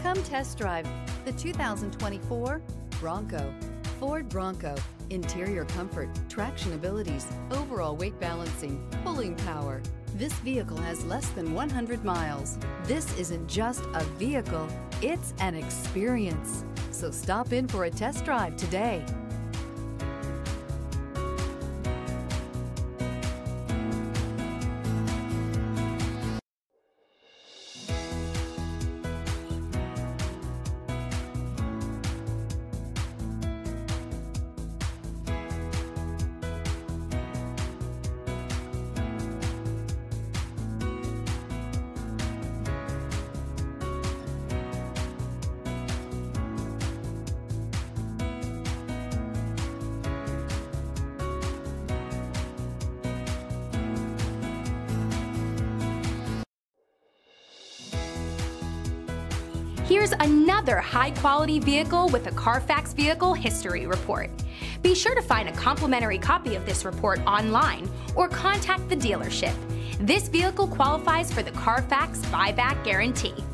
Come test drive the 2024 Bronco. Ford Bronco. Interior comfort, traction abilities, overall weight balancing, pulling power. This vehicle has less than 100 miles. This isn't just a vehicle, it's an experience. So stop in for a test drive today. Here's another high-quality vehicle with a Carfax Vehicle History Report. Be sure to find a complimentary copy of this report online or contact the dealership. This vehicle qualifies for the Carfax Buyback Guarantee.